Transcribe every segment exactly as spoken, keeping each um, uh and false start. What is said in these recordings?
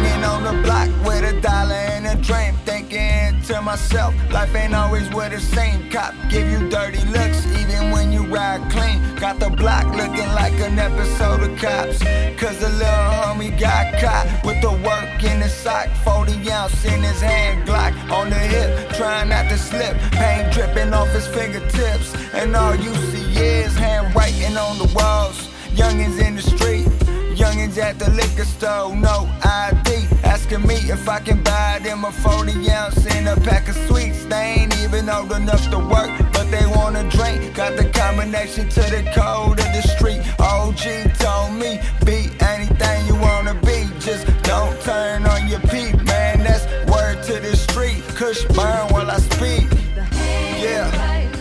Been on the block with a dollar and a dream, thinking to myself, life ain't always what it seems. Cop give you dirty looks even when you ride clean. Got the block looking like an episode of Cops, cause the little homie got caught with the work in his sock. Forty ounce in his hand, Glock on the hip, trying not to slip. Paint dripping off his fingertips, and all you see is handwriting on the walls. Youngins in the street, youngins at the liquor store, no I D, asking me if I can buy them a forty ounce and a pack of sweets. They ain't even old enough to work, but they wanna drink. Got the combination to the code of the street. O G told me, be anything you wanna be, just don't turn on your peep, man, that's word to the street. Kush burn while I speak, yeah.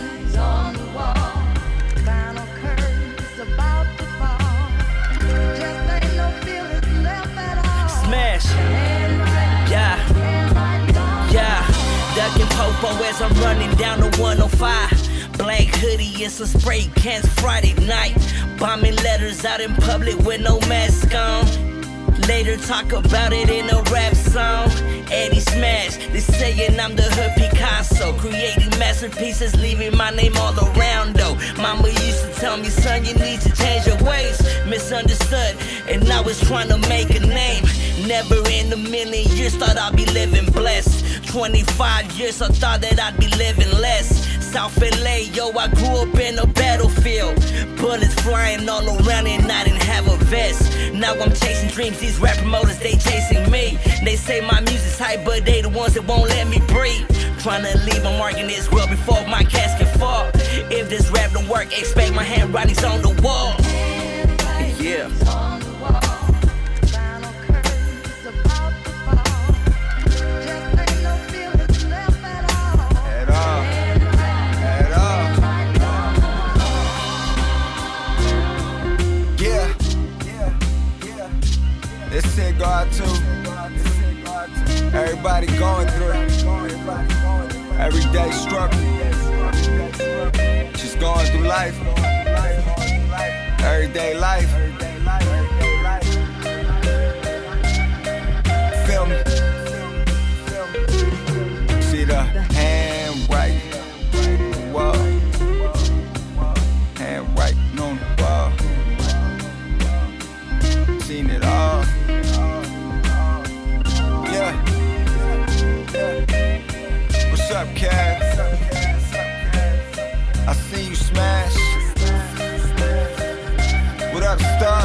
Popo as I'm running down the one oh five. Black hoodie and some spray cans Friday night. Bombing letters out in public with no mask on. Later talk about it in a rap song. Eddie Smash, they saying I'm the hood Picasso, creating masterpieces, leaving my name all around though. Mama used to tell me, son, you need to change your ways. Misunderstood, and I was trying to make a name. Never in a million years thought I'd be living blessed. Twenty-five years I thought that I'd be living less. South L A, yo, I grew up in a battlefield. Bullets flying all around and I didn't have a vest. Now I'm chasing dreams, these rap promoters, they chasing me. They say my music's hype, but they the ones that won't let me breathe. Trying to leave a mark in this world before my casket fall. If this rap don't work, expect my handwritings on the wall. Yeah. This shit go out to everybody going through it. Everyday struggle. Just going through life. Everyday life. Feel me? See the handwriting on the wall. Handwriting on the wall. Seen it all. Yeah. What's up, Cass? I see you smash. What up, Star?